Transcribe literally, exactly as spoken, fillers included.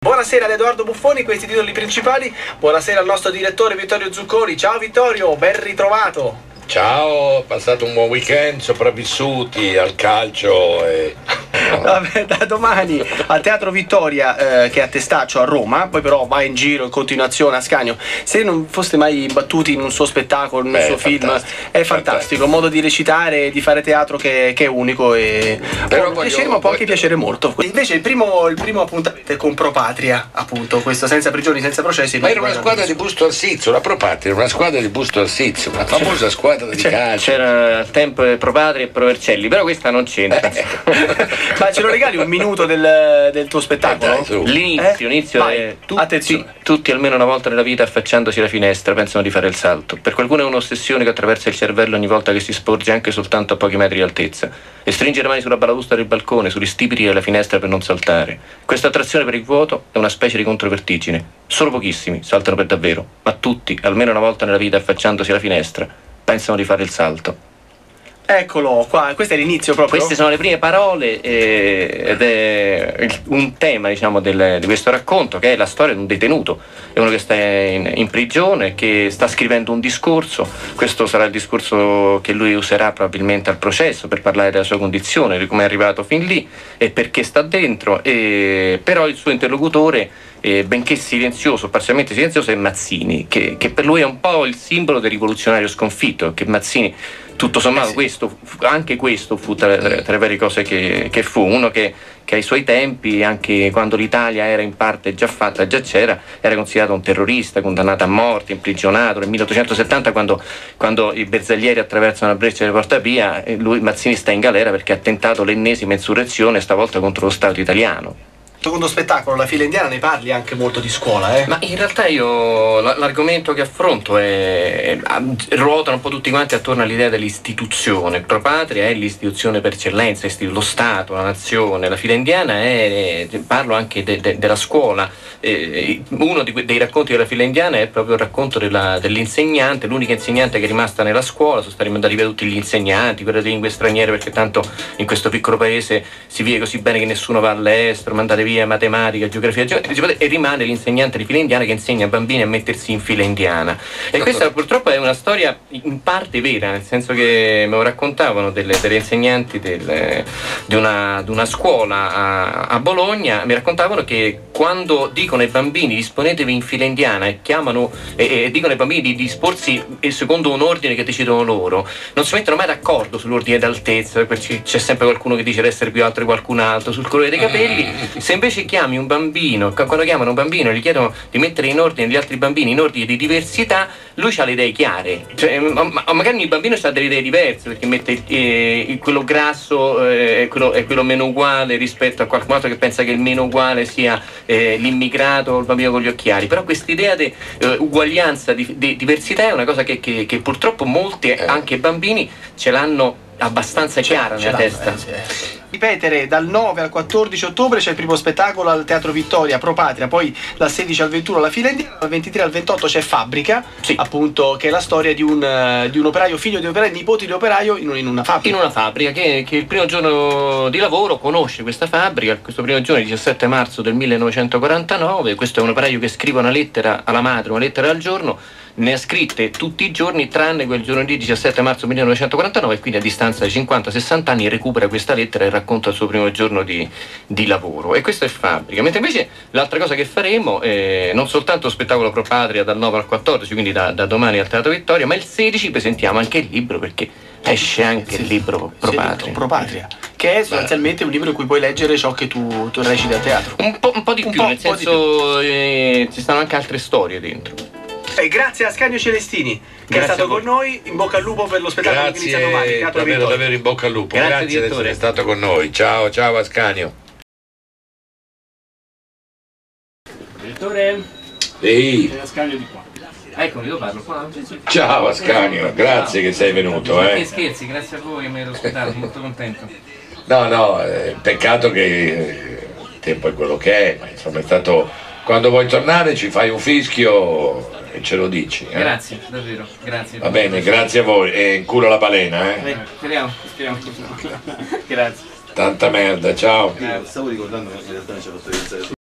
Buonasera ad Edoardo Buffoni, questi titoli principali. Buonasera al nostro direttore Vittorio Zucconi. Ciao Vittorio, ben ritrovato. Ciao, passato un buon weekend, sopravvissuti al calcio e... Vabbè, da domani al Teatro Vittoria, eh, che è a Testaccio a Roma, poi però va in giro in continuazione a Scanio. Se non foste mai battuti in un suo spettacolo, in un Beh, suo è film, fantastico, è fantastico, fantastico, un modo di recitare, di fare teatro che, che è unico e però può piacere, ma può anche piacere molto. Invece il primo, il primo appuntamento è con Pro Patria, appunto, questo senza prigioni, senza processi. Ma era una squadra di Busto Arsizio, la Pro Patria era una squadra di Busto Arsizio, una famosa squadra di calcio. C'era al tempo Pro Patria e Pro Vercelli, però questa non c'entra. Ma ce lo regali un minuto del, del tuo spettacolo? Eh, dai, L'inizio, Eh? l'inizio Vai, è tutti, attenzione. tutti almeno una volta nella vita affacciandosi alla finestra pensano di fare il salto. Per qualcuno è un'ossessione che attraversa il cervello ogni volta che si sporge anche soltanto a pochi metri di altezza. E stringe le mani sulla balaustra del balcone, sugli stipiti della finestra per non saltare. Questa attrazione per il vuoto è una specie di controvertigine. Solo pochissimi saltano per davvero, ma tutti, almeno una volta nella vita affacciandosi alla finestra, pensano di fare il salto. Eccolo qua, questo è l'inizio proprio. Queste sono le prime parole eh, ed è il- un tema, diciamo, del- di questo racconto, che è la storia di un detenuto. È uno che sta in, in prigione, che sta scrivendo un discorso. Questo sarà il discorso che lui userà probabilmente al processo per parlare della sua condizione, di come è arrivato fin lì e perché sta dentro. E, però il suo interlocutore, eh, benché silenzioso, parzialmente silenzioso, è Mazzini, che, che per lui è un po' il simbolo del rivoluzionario sconfitto, che Mazzini, tutto sommato, Eh sì. questo, anche questo fu tra, tra, tra le varie cose che, che fu, uno che, che ai suoi tempi, anche quando l'Italia era in parte già fatta, già c'era, era considerato un terrorista, condannato a morte, imprigionato. Nel milleottocentosettanta, quando, quando i bersaglieri attraversano la breccia della Porta Pia, eh, lui, Mazzini, sta in galera perché ha tentato l'ennesima insurrezione, stavolta contro lo Stato italiano. Secondo spettacolo, La fila indiana, ne parli anche molto di scuola, eh? Ma in realtà io l- l'argomento che affronto è, è- ruotano un po' tutti quanti attorno all'idea dell'istituzione. Pro Patria è l'istituzione per eccellenza, isti- lo Stato, la nazione. La fila indiana è, parlo anche de- de- della scuola. Eh, uno di que- dei racconti della fila indiana è proprio il racconto della- dell'insegnante, l'unica insegnante che è rimasta nella scuola. Sono stati mandati via tutti gli insegnanti, quelle di lingue straniere, perché tanto in questo piccolo paese si vive così bene che nessuno va all'estero, mandate via matematica, geografia, geografia, e rimane l'insegnante di fila indiana che insegna ai bambini a mettersi in fila indiana. E questa purtroppo è una storia in parte vera, nel senso che me lo raccontavano delle, delle insegnanti del, di, una, di una scuola a, a Bologna, mi raccontavano che quando dicono ai bambini disponetevi in fila indiana e chiamano e, e dicono ai bambini di disporsi secondo un ordine che decidono loro, non si mettono mai d'accordo sull'ordine d'altezza, perché c'è sempre qualcuno che dice di essere più alto di qualcun altro, sul colore dei capelli. Se invece chiami un bambino, quando chiamano un bambino e gli chiedono di mettere in ordine gli altri bambini in ordine di diversità, lui ha le idee chiare. Cioè, ma, ma magari il bambino ha delle idee diverse, perché mette eh, quello grasso eh, è, quello, è quello meno uguale rispetto a qualcun altro che pensa che il meno uguale sia eh, l'immigrato o il bambino con gli occhiali. Però quest'idea di eh, uguaglianza, di, di diversità è una cosa che, che, che purtroppo molti, anche bambini, ce l'hanno abbastanza chiara nella testa. Eh, sì. Ripetere, dal nove al quattordici ottobre c'è il primo spettacolo al Teatro Vittoria, Pro Patria, poi dal sedici al ventuno la fila indiana, dal ventitré al ventotto c'è Fabbrica, Sì. appunto, che è la storia di un, eh, di un operaio, figlio di operaio, nipote di operaio in, un- in una fabbrica. In una fabbrica che, che il primo giorno di lavoro conosce questa fabbrica, questo primo giorno, il diciassette marzo del millenovecentoquarantanove. Questo è un operaio che scrive una lettera alla madre, una lettera al giorno, ne ha scritte tutti i giorni tranne quel giorno lì, diciassette marzo millenovecentoquarantanove, e quindi a distanza di cinquanta sessanta anni recupera questa lettera e racconta il suo primo giorno di, di lavoro. E questo è Fabbrica. Mentre invece l'altra cosa che faremo è non soltanto spettacolo Pro Patria dal nove al quattordici, quindi da, da domani al Teatro Vittoria, ma il sedici presentiamo anche il libro, perché esce anche il libro Pro Sì, Patria. Pro Patria, che è sostanzialmente un libro in cui puoi leggere ciò che tu, tu reciti a teatro. Un po', un po' di Un più, po', nel un po' di senso eh, ci stanno anche altre storie dentro. E grazie a Scanio Celestini, che Grazie è stato a voi. con noi. In bocca al lupo per lo spettacolo che inizia domani. Grazie, Teatro davvero, Vittoria. davvero in bocca al lupo. Grazie, Grazie di direttore. essere stato con noi. Ciao, ciao Ascanio. Direttore, Ehi, Ascanio di qua. Ecco, io parlo qua. ciao Ascanio, grazie che sei venuto. Che Eh. scherzi, grazie a voi che mi avete ospitato, sono molto contento. No, no, eh, peccato che eh, il tempo è quello che è, ma insomma è stato... Quando vuoi tornare ci fai un fischio e ce lo dici. Eh? Grazie, davvero, grazie. Va bene, grazie a voi. E in culo la balena, eh? Eh, speriamo, speriamo. Grazie. Tanta merda, ciao. Grazie. Stavo ricordando che in realtà ci ha fatto pensare